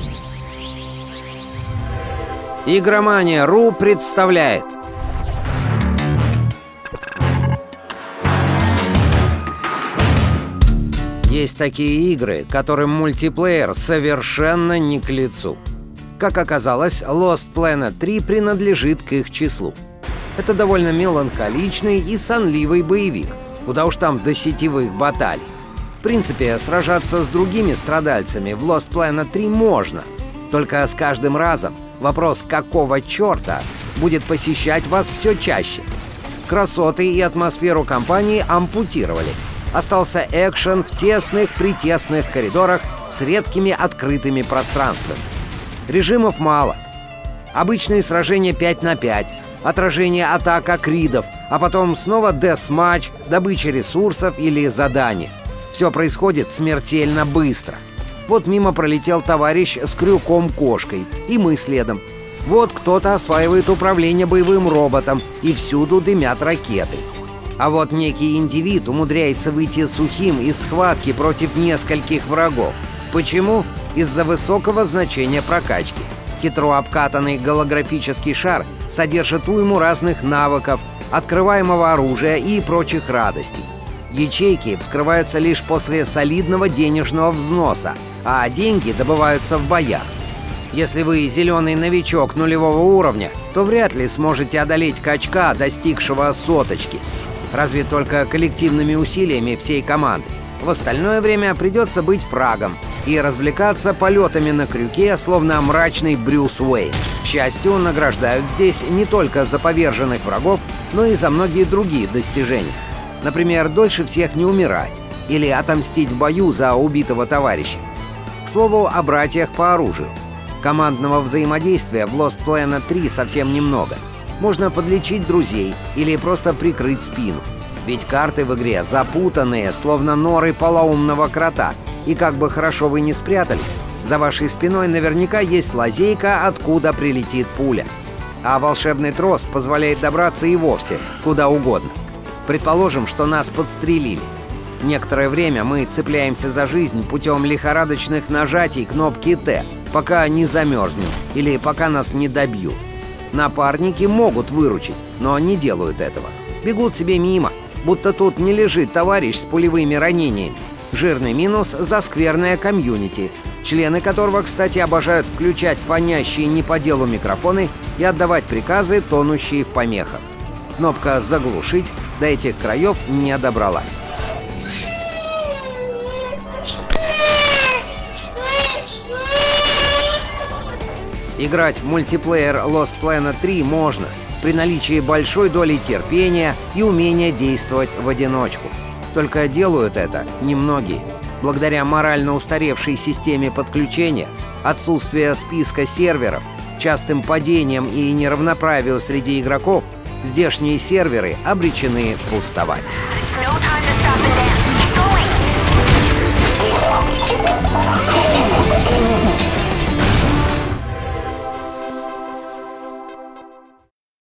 Игромания.ру представляет. Есть такие игры, которым мультиплеер совершенно не к лицу. Как оказалось, Lost Planet 3 принадлежит к их числу. Это довольно меланхоличный и сонливый боевик, куда уж там до сетевых баталий. В принципе, сражаться с другими страдальцами в Lost Planet 3 можно. Только с каждым разом вопрос «какого черта?» будет посещать вас все чаще. Красоты и атмосферу кампании ампутировали. Остался экшен в тесных-притесных коридорах с редкими открытыми пространствами. Режимов мало. Обычные сражения 5 на 5, отражение атак акридов, а потом снова десматч, добыча ресурсов или задания. Все происходит смертельно быстро. Вот мимо пролетел товарищ с крюком-кошкой, и мы следом. Вот кто-то осваивает управление боевым роботом, и всюду дымят ракеты. А вот некий индивид умудряется выйти сухим из схватки против нескольких врагов. Почему? Из-за высокого значения прокачки. Хитро обкатанный голографический шар содержит уйму разных навыков, открываемого оружия и прочих радостей. Ячейки вскрываются лишь после солидного денежного взноса, а деньги добываются в боях. Если вы зеленый новичок нулевого уровня, то вряд ли сможете одолеть качка, достигшего соточки. Разве только коллективными усилиями всей команды. В остальное время придется быть фрагом и развлекаться полетами на крюке, словно мрачный Брюс Уэйн. К счастью, награждают здесь не только за поверженных врагов, но и за многие другие достижения. Например, дольше всех не умирать или отомстить в бою за убитого товарища. К слову, о братьях по оружию. Командного взаимодействия в Lost Planet 3 совсем немного. Можно подлечить друзей или просто прикрыть спину. Ведь карты в игре запутанные, словно норы полоумного крота. И как бы хорошо вы ни спрятались, за вашей спиной наверняка есть лазейка, откуда прилетит пуля. А волшебный трос позволяет добраться и вовсе куда угодно. Предположим, что нас подстрелили. Некоторое время мы цепляемся за жизнь путем лихорадочных нажатий кнопки Т, пока не замерзнем или пока нас не добьют. Напарники могут выручить, но не делают этого. Бегут себе мимо, будто тут не лежит товарищ с пулевыми ранениями. Жирный минус за скверное комьюнити, члены которого, кстати, обожают включать фонящие не по делу микрофоны и отдавать приказы, тонущие в помехах. Кнопка «Заглушить» до этих краев не добралась. Играть в мультиплеер Lost Planet 3 можно при наличии большой доли терпения и умения действовать в одиночку. Только делают это немногие. Благодаря морально устаревшей системе подключения, отсутствию списка серверов, частым падениям и неравноправию среди игроков, здешние серверы обречены пустовать.